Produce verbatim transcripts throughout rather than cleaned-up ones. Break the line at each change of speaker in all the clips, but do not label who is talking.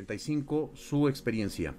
treinta y cinco, su experiencia.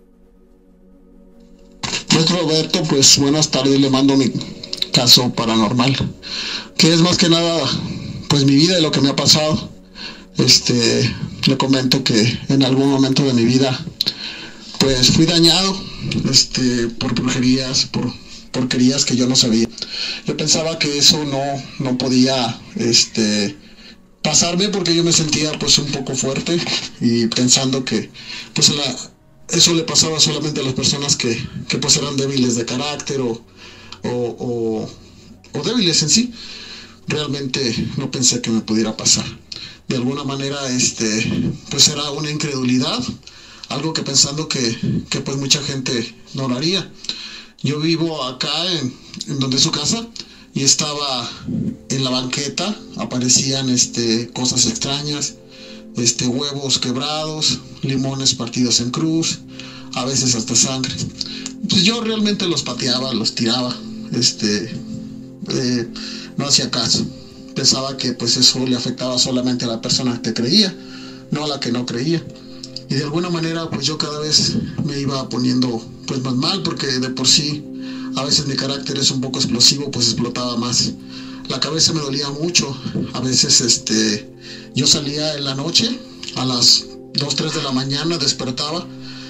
Pues Roberto, pues buenas tardes, le mando mi caso paranormal, que es más que nada, pues mi vida y lo que me ha pasado. Este, le comento que en algún momento de mi vida, pues fui dañado, este, por brujerías, por porquerías que yo no sabía. Yo pensaba que eso no, no podía, este, pasarme porque yo me sentía pues un poco fuerte y pensando que pues la, eso le pasaba solamente a las personas que, que pues eran débiles de carácter o, o, o, o débiles en sí. Realmente no pensé que me pudiera pasar. De alguna manera este pues era una incredulidad, algo que pensando que, que pues mucha gente no lo haría. Yo vivo acá en, en donde es su casa y estaba en la banqueta, aparecían este, cosas extrañas, este, huevos quebrados, limones partidos en cruz, a veces hasta sangre. Pues yo realmente los pateaba, los tiraba, este, eh, no hacía caso. Pensaba que pues eso le afectaba solamente a la persona que creía, no a la que no creía. Y de alguna manera pues yo cada vez me iba poniendo pues más mal, porque de por sí a veces mi carácter es un poco explosivo, pues explotaba más. La cabeza me dolía mucho, a veces este yo salía en la noche a las dos, tres de la mañana, despertaba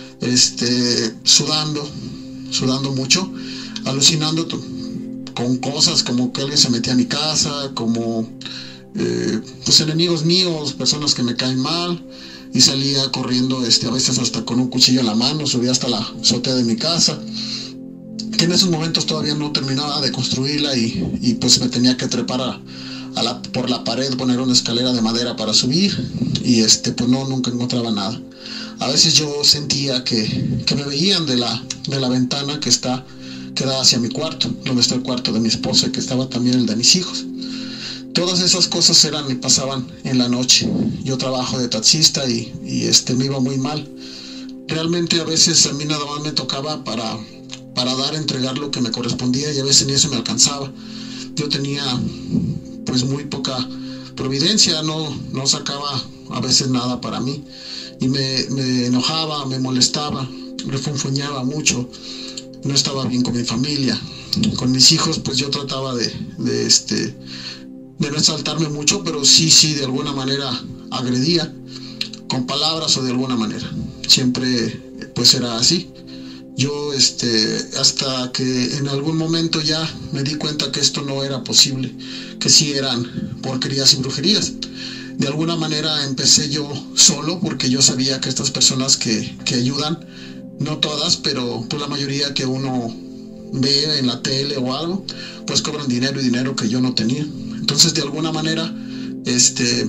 este sudando, sudando mucho, alucinando con cosas como que alguien se metía a mi casa, como eh, pues enemigos míos, personas que me caen mal. Y salía corriendo, este, a veces hasta con un cuchillo en la mano, subía hasta la azotea de mi casa, que en esos momentos todavía no terminaba de construirla y, y pues me tenía que trepar a, a la, por la pared, poner una escalera de madera para subir y este, pues no, nunca encontraba nada. A veces yo sentía que, que me veían de la, de la ventana que está, que da hacia mi cuarto, donde está el cuarto de mi esposa y que estaba también el de mis hijos. Todas esas cosas eran y pasaban en la noche. Yo trabajo de taxista y, y este, me iba muy mal. Realmente a veces a mí nada más me tocaba para, para dar, entregar lo que me correspondía y a veces ni eso me alcanzaba. Yo tenía pues muy poca providencia, no, no sacaba a veces nada para mí. Y me, me enojaba, me molestaba, refunfuñaba mucho. No estaba bien con mi familia. Con mis hijos pues yo trataba de, de este... de no exaltarme mucho, pero sí, sí, de alguna manera agredía, con palabras o de alguna manera. Siempre, pues era así. Yo, este, hasta que en algún momento ya me di cuenta que esto no era posible, que sí eran porquerías y brujerías. De alguna manera empecé yo solo, porque yo sabía que estas personas que, que ayudan, no todas, pero pues la mayoría que uno ve en la tele o algo, pues cobran dinero y dinero que yo no tenía. Entonces de alguna manera este,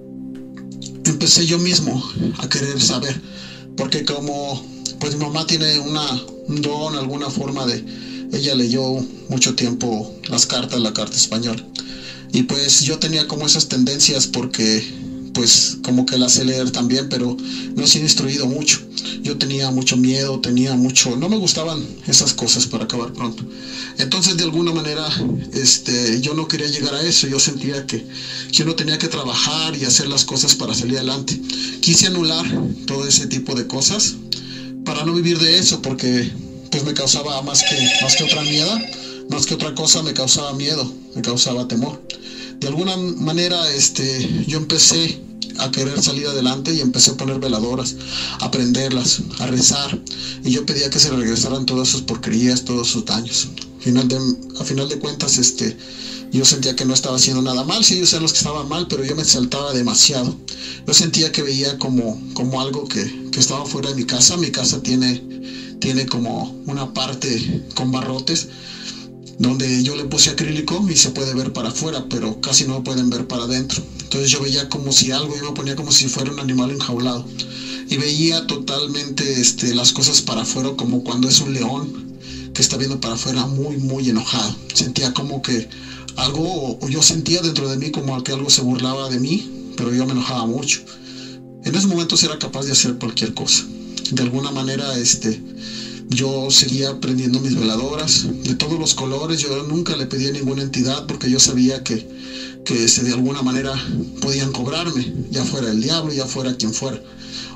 empecé yo mismo a querer saber, porque como pues mi mamá tiene una, un don, alguna forma de, ella leyó mucho tiempo las cartas, la carta española, y pues yo tenía como esas tendencias porque pues como que la sé leer también, pero no se he instruido mucho. Yo tenía mucho miedo, tenía mucho, no me gustaban esas cosas, para acabar pronto. Entonces de alguna manera este, yo no quería llegar a eso. Yo sentía que yo no tenía que trabajar y hacer las cosas para salir adelante. Quise anular todo ese tipo de cosas para no vivir de eso, porque pues me causaba más que, más que otra miedo, más que otra cosa me causaba miedo, me causaba temor. De alguna manera este, yo empecé a querer salir adelante y empecé a poner veladoras, a prenderlas, a rezar, y yo pedía que se regresaran todas sus porquerías, todos sus daños. Final de, a final de cuentas este, yo sentía que no estaba haciendo nada mal, sí, ellos eran los que estaban mal, pero yo me exaltaba demasiado. Yo sentía que veía como, como algo que, que estaba fuera de mi casa. Mi casa tiene, tiene como una parte con barrotes, donde yo le puse acrílico y se puede ver para afuera, pero casi no pueden ver para adentro. Entonces yo veía como si algo, yo me ponía como si fuera un animal enjaulado. Y veía totalmente este, las cosas para afuera, como cuando es un león que está viendo para afuera muy, muy enojado. Sentía como que algo, o yo sentía dentro de mí como que algo se burlaba de mí, pero yo me enojaba mucho. En esos momentos era capaz de hacer cualquier cosa. De alguna manera, este... yo seguía prendiendo mis veladoras de todos los colores. Yo nunca le pedí a ninguna entidad porque yo sabía que, que este, de alguna manera podían cobrarme, ya fuera el diablo, ya fuera quien fuera.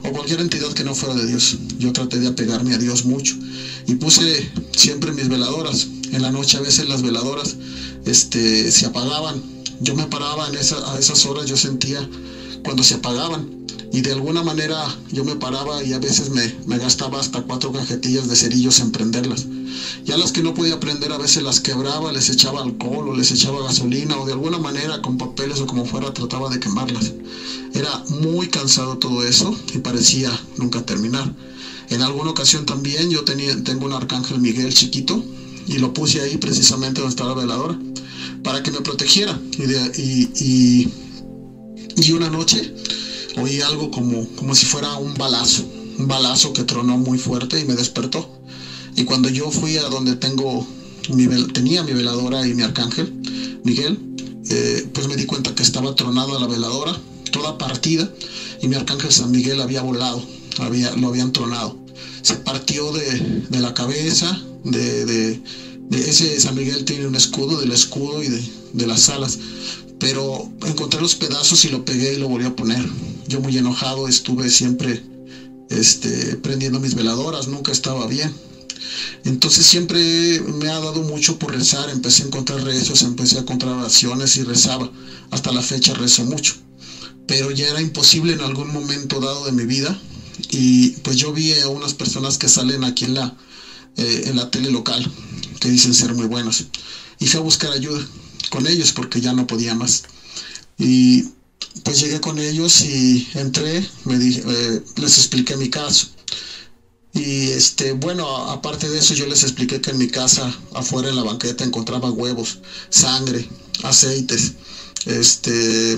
o cualquier entidad que no fuera de Dios. Yo traté de apegarme a Dios mucho y puse siempre mis veladoras. En la noche a veces las veladoras este, se apagaban. Yo me paraba en esa, a esas horas, yo sentía cuando se apagaban y de alguna manera yo me paraba y a veces me, me gastaba hasta cuatro cajetillas de cerillos en prenderlas. Ya las que no podía prender a veces las quebraba, les echaba alcohol o les echaba gasolina o de alguna manera con papeles o como fuera trataba de quemarlas. Era muy cansado todo eso y parecía nunca terminar. En alguna ocasión también yo tenía, tengo un arcángel Miguel chiquito y lo puse ahí precisamente donde estaba la veladora para que me protegiera. Y, de, y, y, y una noche oí algo como, como si fuera un balazo, un balazo que tronó muy fuerte y me despertó. Y cuando yo fui a donde tengo mi, tenía mi veladora y mi arcángel Miguel, eh, pues me di cuenta que estaba tronada la veladora, toda partida, y mi arcángel San Miguel había volado, había, lo habían tronado. Se partió de, de la cabeza, de, de, de ese San Miguel tiene un escudo, del escudo y de, de las alas. Pero encontré los pedazos y lo pegué y lo volví a poner. Yo muy enojado estuve siempre este, prendiendo mis veladoras, nunca estaba bien. Entonces siempre me ha dado mucho por rezar, empecé a encontrar rezos, empecé a encontrar oraciones y rezaba. Hasta la fecha rezo mucho. Pero ya era imposible en algún momento dado de mi vida. Y pues yo vi a unas personas que salen aquí en la, eh, en la tele local, que dicen ser muy buenos. Y fui a buscar ayuda con ellos porque ya no podía más. Y pues llegué con ellos y entré, me dije, eh, les expliqué mi caso. Y este, bueno, aparte de eso yo les expliqué que en mi casa, afuera en la banqueta, encontraba huevos, sangre, aceites, este,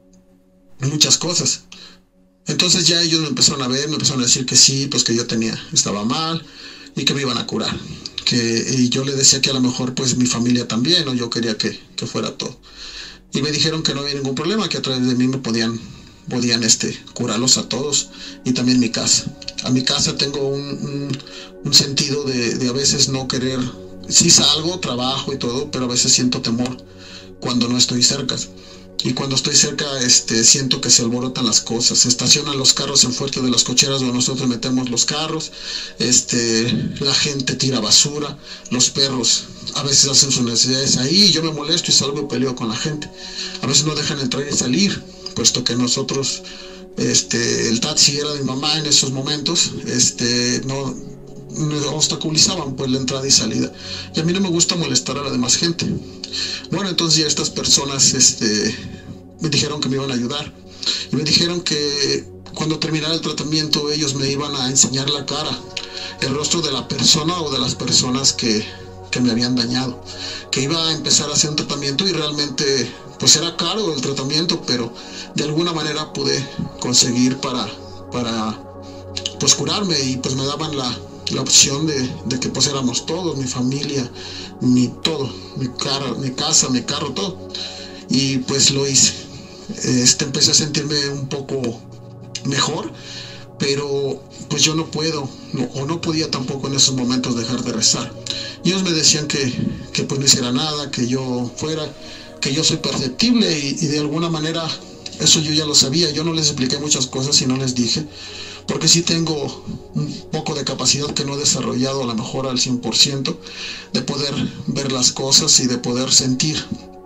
muchas cosas. Entonces ya ellos me empezaron a ver, me empezaron a decir que sí, pues que yo tenía, estaba mal y que me iban a curar. Que, y yo le decía que a lo mejor pues mi familia también, o yo quería que, que fuera todo. Y me dijeron que no había ningún problema, que a través de mí me podían, podían este, curarlos a todos y también mi casa. A mi casa tengo un, un, un sentido de, de a veces no querer, sí salgo, trabajo y todo, pero a veces siento temor cuando no estoy cerca. Y cuando estoy cerca, este, siento que se alborotan las cosas. Se estacionan los carros en fuerte de las cocheras donde nosotros metemos los carros. Este, la gente tira basura. Los perros a veces hacen sus necesidades ahí. Y yo me molesto y salgo y peleo con la gente. A veces no dejan entrar y salir, puesto que nosotros, este, el taxi era de mi mamá en esos momentos, este, no, no obstaculizaban pues la entrada y salida. Y a mí no me gusta molestar a la demás gente. Bueno, entonces ya estas personas este, me dijeron que me iban a ayudar y me dijeron que cuando terminara el tratamiento ellos me iban a enseñar la cara, el rostro de la persona o de las personas que, que me habían dañado, que iba a empezar a hacer un tratamiento y realmente pues era caro el tratamiento, pero de alguna manera pude conseguir para, para pues curarme y pues me daban la la opción de, de que pues éramos todos, mi familia, mi todo, mi, cara, mi casa, mi carro, todo. Y pues lo hice. Este, empecé a sentirme un poco mejor, pero pues yo no puedo, no, o no podía tampoco en esos momentos dejar de rezar. Y ellos me decían que, que pues no hiciera nada, que yo fuera, que yo soy perceptible y, y de alguna manera eso yo ya lo sabía. Yo no les expliqué muchas cosas y no les dije, porque sí tengo un poco de capacidad que no he desarrollado a lo mejor al cien por ciento de poder ver las cosas y de poder sentir.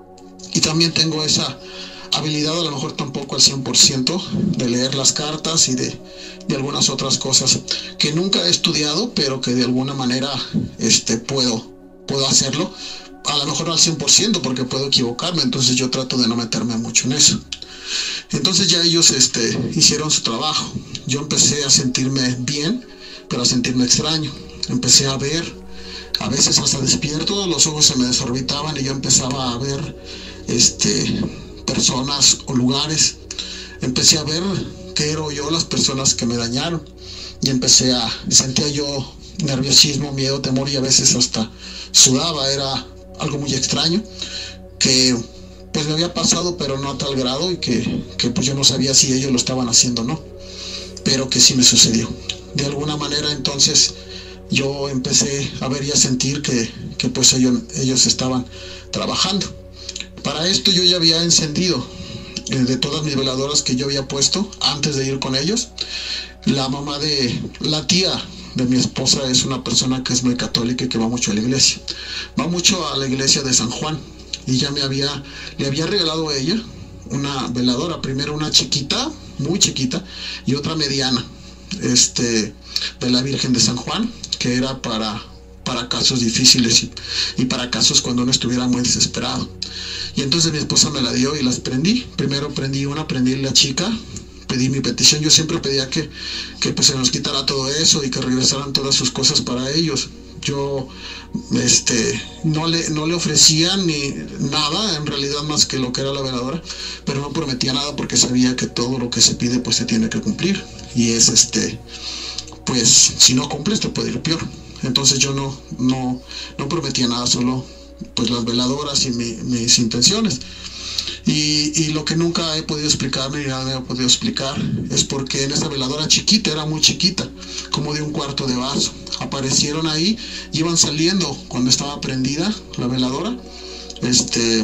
Y también tengo esa habilidad a lo mejor tampoco al cien por ciento de leer las cartas y de, de algunas otras cosas que nunca he estudiado, pero que de alguna manera este, puedo, puedo hacerlo. A lo mejor no al cien por ciento porque puedo equivocarme, entonces yo trato de no meterme mucho en eso. Entonces ya ellos este, hicieron su trabajo. Yo empecé a sentirme bien, pero a sentirme extraño. Empecé a ver, a veces hasta despierto, los ojos se me desorbitaban y yo empezaba a ver este, personas o lugares. Empecé a ver qué era yo, las personas que me dañaron. Y empecé a, sentía yo nerviosismo, miedo, temor y a veces hasta sudaba. Era algo muy extraño que pues me había pasado, pero no a tal grado y que, que pues yo no sabía si ellos lo estaban haciendo o no, pero que sí me sucedió. De alguna manera entonces yo empecé a ver y a sentir que, que pues ellos, ellos estaban trabajando. Para esto yo ya había encendido eh, de todas mis veladoras que yo había puesto antes de ir con ellos. La mamá de la tía de mi esposa es una persona que es muy católica y que va mucho a la iglesia. Va mucho a la iglesia de San Juan y ya me había, le había regalado a ella una veladora, primero una chiquita, muy chiquita, y otra mediana, este, de la Virgen de San Juan, que era para, para casos difíciles y, y para casos cuando uno estuviera muy desesperado. Y entonces mi esposa me la dio y las prendí. Primero prendí una, prendí la chica, pedí mi petición. Yo siempre pedía que, que pues se nos quitara todo eso y que regresaran todas sus cosas para ellos. Yo este, no, le, no le ofrecía ni nada, en realidad, más que lo que era la veladora, pero no prometía nada porque sabía que todo lo que se pide pues se tiene que cumplir. Y es este, pues si no cumples te puede ir peor. Entonces yo no, no, no prometía nada, solo pues las veladoras y mi, mis intenciones. Y, y lo que nunca he podido explicarme ni nada he podido explicar es porque en esa veladora chiquita, era muy chiquita, como de un cuarto de vaso, aparecieron ahí, iban saliendo cuando estaba prendida la veladora, este,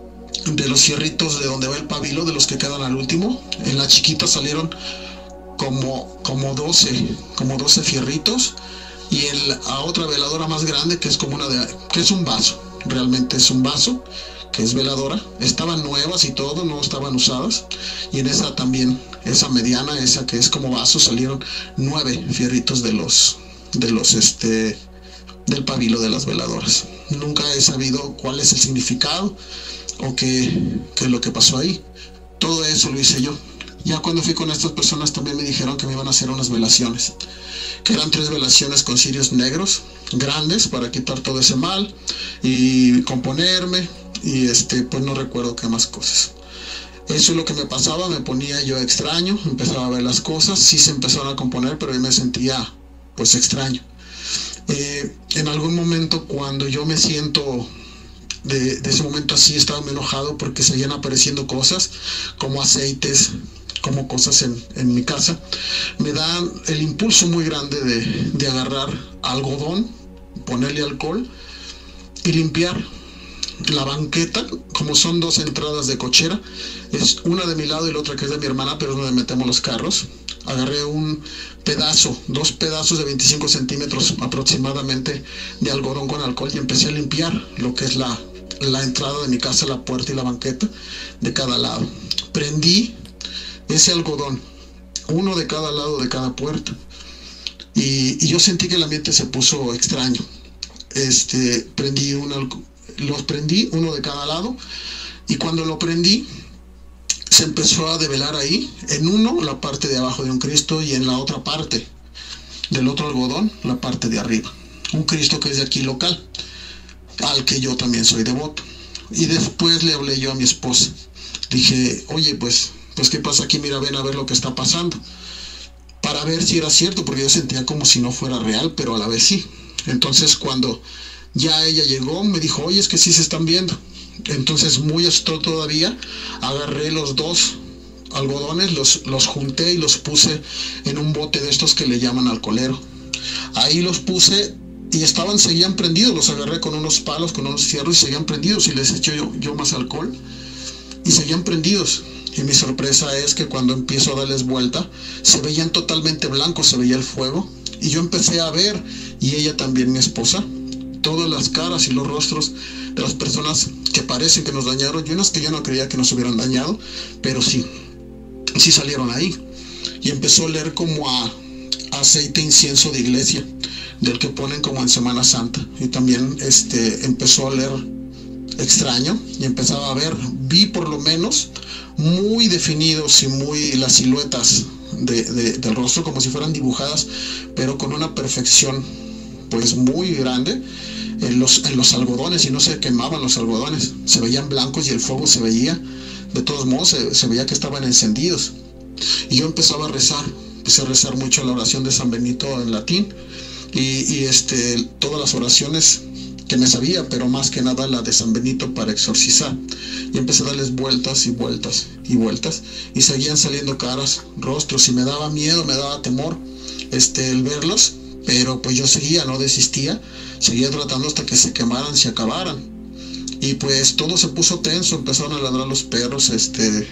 de los fierritos de donde va el pabilo, de los que quedan al último. En la chiquita salieron como, como doce, como doce fierritos, y en la, a otra veladora más grande que es como una de, que es un vaso, realmente es un vaso, que es veladora, estaban nuevas y todo, no estaban usadas, y en esa también, esa mediana, esa que es como vaso, salieron nueve fierritos de los, de los, este, del pabilo de las veladoras. Nunca he sabido cuál es el significado o qué, qué es lo que pasó ahí. Todo eso lo hice yo. Ya cuando fui con estas personas también me dijeron que me iban a hacer unas velaciones, que eran tres velaciones con cirios negros, grandes, para quitar todo ese mal y componerme, y este, pues no recuerdo qué más cosas. Eso es lo que me pasaba, me ponía yo extraño, empezaba a ver las cosas, sí se empezaron a componer, pero yo me sentía pues extraño. Eh, en algún momento cuando yo me siento de, de ese momento así, estaba muy enojado porque seguían apareciendo cosas como aceites, como cosas en, en mi casa. Me da el impulso muy grande de, de agarrar algodón, ponerle alcohol y limpiar la banqueta. Como son dos entradas de cochera, es una de mi lado y la otra que es de mi hermana, pero es donde metemos los carros. Agarré un pedazo, dos pedazos de veinticinco centímetros aproximadamente de algodón con alcohol y empecé a limpiar lo que es la, la entrada de mi casa, la puerta y la banqueta de cada lado. Prendí ese algodón, uno de cada lado de cada puerta, y, y yo sentí que el ambiente se puso extraño. Este, prendí un algodón, los prendí uno de cada lado, y cuando lo prendí se empezó a develar ahí, en uno la parte de abajo de un Cristo y en la otra parte del otro algodón la parte de arriba, un Cristo que es de aquí local, al que yo también soy devoto. Y después le hablé yo a mi esposa, dije, oye, pues pues qué pasa aquí, mira, ven a ver lo que está pasando, para ver si era cierto, porque yo sentía como si no fuera real, pero a la vez sí. Entonces cuando ya ella llegó, me dijo, oye, es que sí se están viendo. Entonces, muy esto todavía, agarré los dos algodones, los, los junté y los puse en un bote de estos que le llaman alcoholero. Ahí los puse y estaban, seguían prendidos, los agarré con unos palos, con unos fierros y seguían prendidos, y les eché yo, yo más alcohol y seguían prendidos. Y mi sorpresa es que cuando empiezo a darles vuelta, se veían totalmente blancos, se veía el fuego, y yo empecé a ver, y ella también, mi esposa, todas las caras y los rostros de las personas que parecen que nos dañaron, y unas que yo no creía que nos hubieran dañado, pero sí, sí salieron ahí. Y empezó a oler como a aceite incienso de iglesia, del que ponen como en Semana Santa, y también este, empezó a oler extraño, y empezaba a ver, vi por lo menos muy definidos y muy las siluetas de, de, del rostro como si fueran dibujadas, pero con una perfección pues muy grande en los, en los algodones, y no se quemaban los algodones, se veían blancos y el fuego se veía, de todos modos se, se veía que estaban encendidos. Y yo empezaba a rezar, empecé a rezar mucho la oración de San Benito en latín, y, y este, todas las oraciones que me sabía, pero más que nada la de San Benito para exorcizar, y empecé a darles vueltas y vueltas y vueltas, y seguían saliendo caras, rostros, y me daba miedo, me daba temor este, el verlos, pero pues yo seguía, no desistía, seguía tratando hasta que se quemaran, se acabaran. Y pues todo se puso tenso, empezaron a ladrar los perros, este,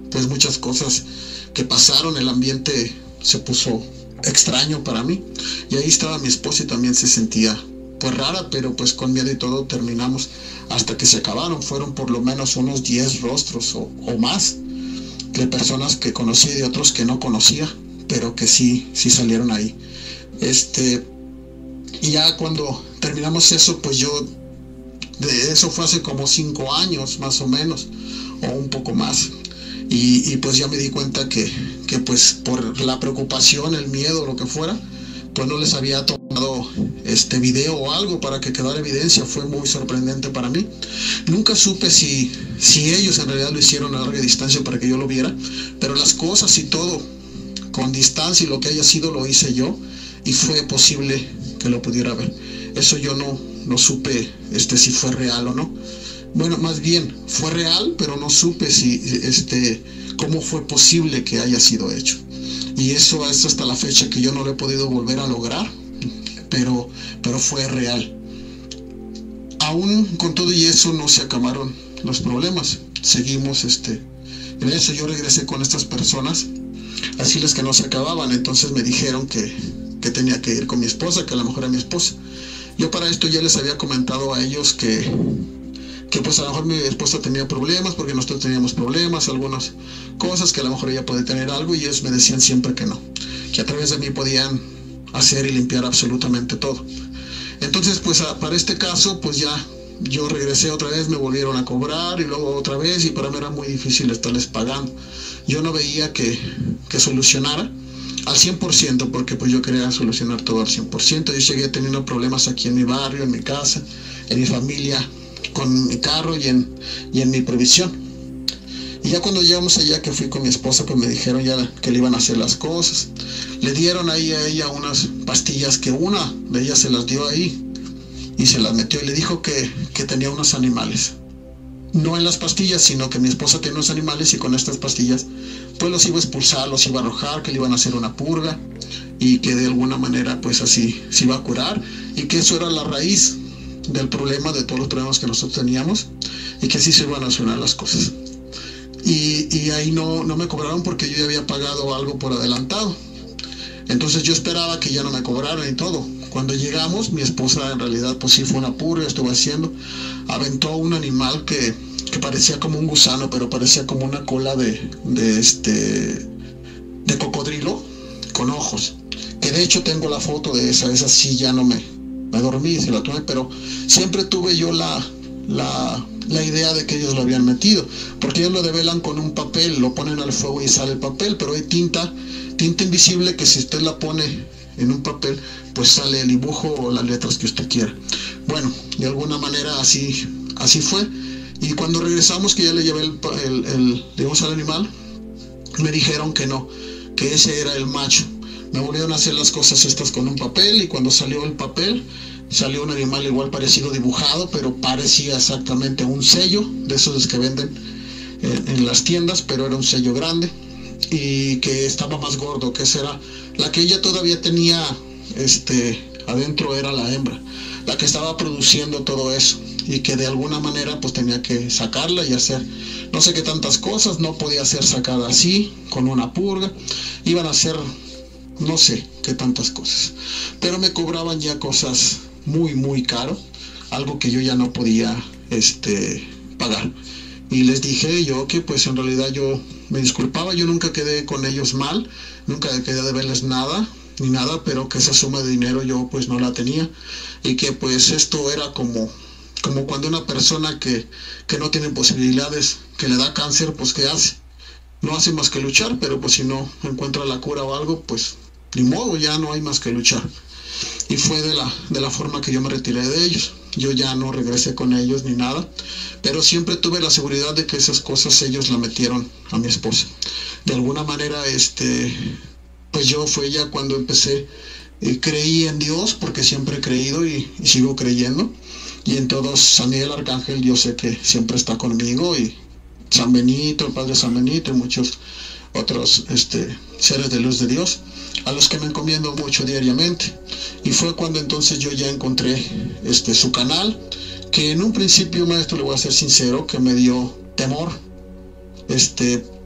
pues muchas cosas que pasaron, el ambiente se puso extraño para mí, y ahí estaba mi esposa y también se sentía pues rara, pero pues con miedo y todo terminamos hasta que se acabaron. Fueron por lo menos unos diez rostros o, o más de personas que conocí y de otros que no conocía, pero que sí, sí salieron ahí. Este, y ya cuando terminamos eso, pues yo, de eso fue hace como cinco años más o menos, o un poco más. Y, y pues ya me di cuenta que, que pues por la preocupación, el miedo, lo que fuera, pues no les había tomado este video o algo para que quedara evidencia. Fue muy sorprendente para mí. Nunca supe si, si ellos en realidad lo hicieron a larga distancia para que yo lo viera, pero las cosas y todo con distancia y lo que haya sido lo hice yo, y fue posible que lo pudiera ver. Eso yo no, no supe este, si fue real o no. Bueno, más bien fue real, pero no supe si este cómo fue posible que haya sido hecho. Y eso es hasta la fecha que yo no lo he podido volver a lograr, pero, pero fue real. Aún con todo y eso no se acabaron los problemas. Seguimos este, en eso. Yo regresé con estas personas, así les que no se acababan. Entonces me dijeron que, que tenía que ir con mi esposa, que a lo mejor era mi esposa. Yo para esto ya les había comentado a ellos que, que pues a lo mejor mi esposa tenía problemas, porque nosotros teníamos problemas, algunas cosas que a lo mejor ella podía tener algo, y ellos me decían siempre que no, que a través de mí podían hacer y limpiar absolutamente todo. Entonces pues a, para este caso pues ya yo regresé otra vez, me volvieron a cobrar y luego otra vez, y para mí era muy difícil estarles pagando. Yo no veía que, que solucionara al cien por ciento, porque pues yo quería solucionar todo al cien por ciento. Yo seguía teniendo problemas aquí en mi barrio, en mi casa, en mi familia, con mi carro y en, y en mi provisión. Y ya cuando llegamos allá, que fui con mi esposa, pues me dijeron ya que le iban a hacer las cosas. Le dieron ahí a ella unas pastillas, que una de ellas se las dio ahí y se las metió, y le dijo que, que tenía unos animales. No en las pastillas, sino que mi esposa tiene unos animales, y con estas pastillas pues los iba a expulsar, los iba a arrojar, que le iban a hacer una purga, y que de alguna manera pues así se iba a curar, y que eso era la raíz del problema, de todos los problemas que nosotros teníamos, y que así se iban a solucionar las cosas. Y, y ahí no, no me cobraron, porque yo ya había pagado algo por adelantado. Entonces yo esperaba que ya no me cobraran y todo. Cuando llegamos, mi esposa en realidad pues sí fue una purga, estuvo haciendo, aventó un animal que, que parecía como un gusano, pero parecía como una cola de, de este de cocodrilo con ojos, que de hecho tengo la foto de esa. Esa sí ya no me, me dormí, se la tomé, pero siempre tuve yo la, la, la idea de que ellos lo habían metido, porque ellos lo develan con un papel, lo ponen al fuego y sale el papel, pero hay tinta, tinta invisible, que si usted la pone en un papel, pues sale el dibujo o las letras que usted quiera. Bueno, de alguna manera así, así fue. Y cuando regresamos, que ya le llevé el, el, el digamos, al animal, me dijeron que no, que ese era el macho. Me volvieron a hacer las cosas estas con un papel, y cuando salió el papel, salió un animal igual parecido dibujado, pero parecía exactamente un sello, de esos que venden en, en las tiendas, pero era un sello grande, y que estaba más gordo, que esa era la que ella todavía tenía este, adentro, era la hembra, la que estaba produciendo todo eso, y que de alguna manera pues tenía que sacarla y hacer no sé qué tantas cosas. No podía ser sacada así, con una purga, iban a hacer no sé qué tantas cosas, pero me cobraban ya cosas muy muy caro, algo que yo ya no podía este, pagar. Y les dije yo que pues en realidad yo me disculpaba, yo nunca quedé con ellos mal, nunca quedé de verles nada, ni nada, pero que esa suma de dinero yo pues no la tenía, y que pues esto era como, como cuando una persona que, que no tiene posibilidades, que le da cáncer, pues ¿qué hace? No hace más que luchar, pero pues si no encuentra la cura o algo, pues ni modo, ya no hay más que luchar. Y fue de la, de la forma que yo me retiré de ellos. Yo ya no regresé con ellos ni nada, pero siempre tuve la seguridad de que esas cosas ellos la metieron a mi esposa. De alguna manera, este, pues yo fue ya cuando empecé, eh, creí en Dios, porque siempre he creído y, y sigo creyendo, y en todos, San Miguel Arcángel, yo sé que siempre está conmigo, y San Benito, el Padre San Benito, y muchos otros este, seres de luz de Dios, a los que me encomiendo mucho diariamente. Y fue cuando entonces yo ya encontré este, su canal, que en un principio, maestro, le voy a ser sincero, que me dio temor, este,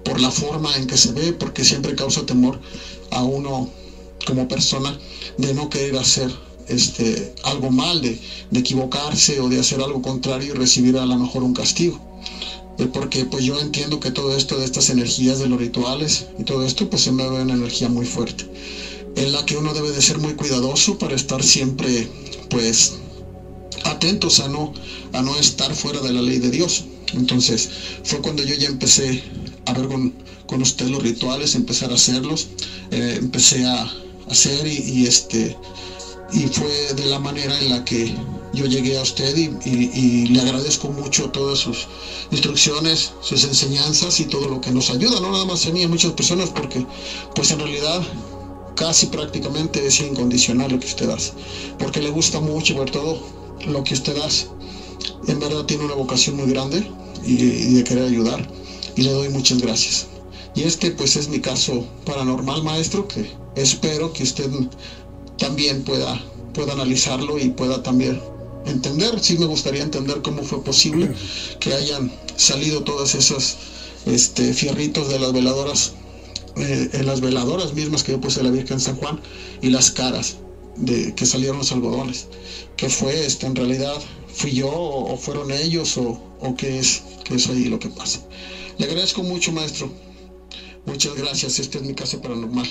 por la forma en que se ve, porque siempre causa temor a uno como persona de no querer hacer este, algo mal, de, de equivocarse o de hacer algo contrario y recibir a lo mejor un castigo. Eh, porque pues yo entiendo que todo esto de estas energías de los rituales y todo esto pues se me ve una energía muy fuerte, en la que uno debe de ser muy cuidadoso para estar siempre pues atentos a no, a no estar fuera de la ley de Dios. Entonces fue cuando yo ya empecé a ver con, con usted los rituales, empezar a hacerlos, eh, empecé a hacer y, y este y fue de la manera en la que yo llegué a usted y, y, y le agradezco mucho todas sus instrucciones, sus enseñanzas y todo lo que nos ayuda, no nada más a mí, a muchas personas, porque pues en realidad casi prácticamente es incondicional lo que usted hace, porque le gusta mucho ver todo lo que usted hace. En verdad tiene una vocación muy grande y, y de querer ayudar, y le doy muchas gracias. Y este pues es mi caso paranormal, maestro, que espero que usted también pueda, pueda analizarlo y pueda también entender. Sí me gustaría entender cómo fue posible que hayan salido todas esas este, fierritos de las veladoras, eh, en las veladoras mismas que yo puse a la Virgen San Juan, y las caras de que salieron los algodones. ¿Qué fue esto? ¿En realidad fui yo o fueron ellos o, o qué es, qué es ahí lo que pasa? Le agradezco mucho, maestro. Muchas gracias. Este es mi caso paranormal.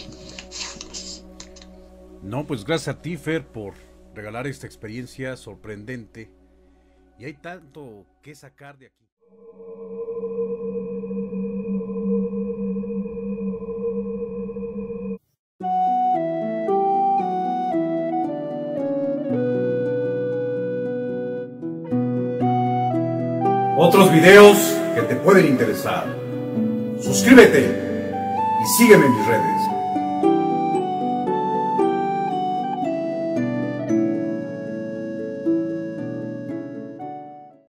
No, pues gracias a ti, Fer, por regalar esta experiencia sorprendente. Y hay tanto que sacar de aquí. Otros videos que te pueden interesar. Suscríbete y sígueme en mis redes.